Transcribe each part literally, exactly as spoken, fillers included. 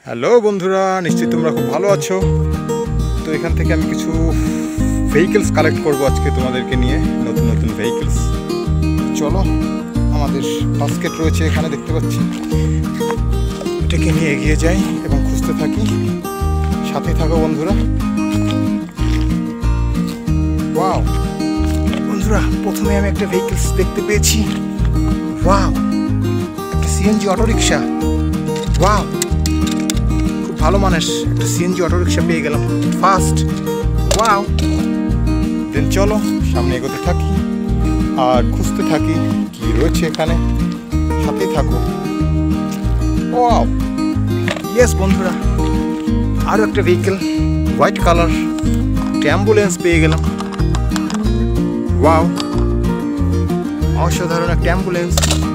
Hello বন্ধুরা, নিশ্চয়ই তোমরা খুব ভালো আছো। তো এখান থেকে আমি কিছু ভেহিকেলস কালেক্ট করবো আজকে তোমাদেরকে নিয়ে, নতুন নতুন ভেহিকেলস। চলো, আমাদের বাস্কেট রয়েছে এখানে, দেখতে পাচ্ছি। এটাকে নিয়ে এগিয়ে যাই এবং খুঁজতে থাকি। সাথে থাকো বন্ধুরা। ওয়াও বন্ধুরা, প্রথমে আমি একটা ভেহিকেলস দেখতে পেয়েছি। ওয়াও, একটা সিএনজি অটো রিক্সা। ওয়াও, খুব ভালো মানের একটা সিএনজি অটো রিক্সা পেয়ে গেলাম ফার্স্ট। ওয়াও, দেন চলো সামনে এগোতে থাকি আর খুঁজতে থাকি কি রয়েছে এখানে। সাথেই থাকো। ওয়াও, ইয়েস বন্ধুরা, আরও একটা ভেহিকেল, হোয়াইট কালার, একটা অ্যাম্বুলেন্স পেয়ে গেলাম। ওয়াও, অসাধারণ একটা অ্যাম্বুলেন্স।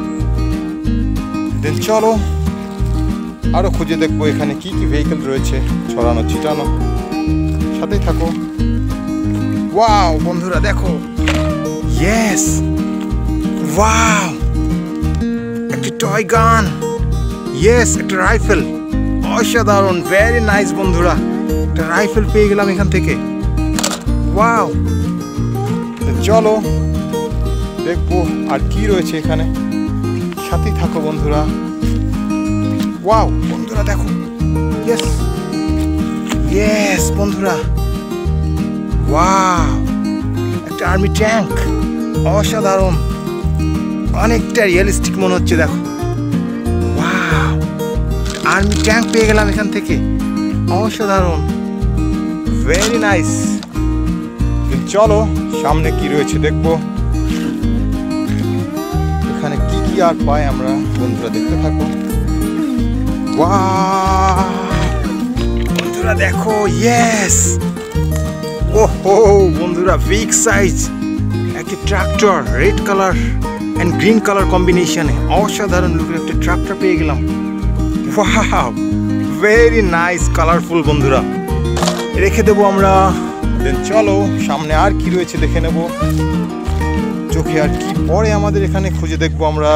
দেন চলো আরও খুঁজে দেখবো এখানে কি কি ভেহিকেল রয়েছে ছড়ানো ছিটানো। সাথেই থাকো। ওয়াও বন্ধুরা দেখো, ইয়েস, ওয়াও, একটা টয় গান, ইয়েস, একটা রাইফেল, অসাধারণ, ভেরি নাইস বন্ধুরা, একটা রাইফেল পেয়ে গেলাম এখান থেকে। ওয়াও, চলো দেখবো আর কি রয়েছে এখানে। সাথেই থাকো বন্ধুরা। ওয়াও বন্ধুরা দেখো, ইয়েস ইয়েস বন্ধুরা, ওয়াও, একটা আর্মি ট্যাঙ্ক, অসাধারণ, অনেকটা রিয়েলিস্টিক মনে হচ্ছে। দেখো, ওয়াও, আর্মি ট্যাঙ্ক পেয়ে গেলাম এখান থেকে, অসাধারণ, ভেরি নাইস। চলো সামনে কি রয়েছে দেখবো। এখানে কি কি আর পাই আমরা বন্ধুরা, দেখতে থাকো। ওয়াও বন্ধুরা দেখো, ইয়েস, ওহো বন্ধুরা, বিগ সাইজ একটা tractor, red colour and green colour কম্বিনেশনে, অসাধারণ লুকের একটা ট্রাক্টর পেয়ে গেলাম। ওয়াও, ভেরি নাইস, কালারফুল বন্ধুরা, রেখে দেবো আমরা। দেন চলো সামনে আর কি রয়েছে দেখে নেব। চোখে আর কি পরে আমাদের এখানে, খুঁজে দেখবো আমরা।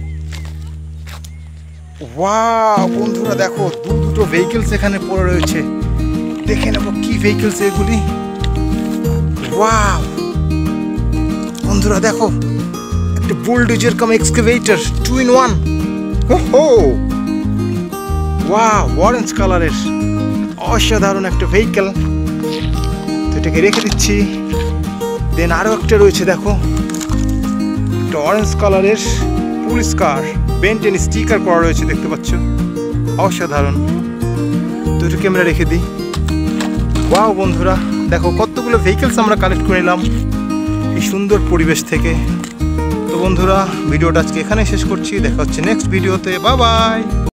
ওয়াও বন্ধুরা দেখো, দু দুটো ভেহিকেলস এখানে পড়ে রয়েছে, দেখে নেব কি ভেহিকেলস এগুলি। ওয়াও বন্ধুরা দেখো, একটা bulldozer cum excavator, two in one. ওহো, ওয়াও, অরেঞ্জ কালারের, অসাধারণ একটা ভেহিকেল। তো এটাকে রেখে দিচ্ছি। দেন আরও একটা রয়েছে দেখো, একটা অরেঞ্জ কালারের পুলিশ কার, বেন্টেন স্টিকার করা রয়েছে, দেখতে পাচ্ছ, অসাধারণ। তো এটাকে আমরা রেখে দিই। ওয়াও বন্ধুরা দেখো, কতগুলো ভেহিকেলস আমরা কালেক্ট করে নিলাম এই সুন্দর পরিবেশ থেকে। তো বন্ধুরা, ভিডিওটা আজকে এখানেই শেষ করছি। দেখা হচ্ছে নেক্সট ভিডিওতে। Bye by.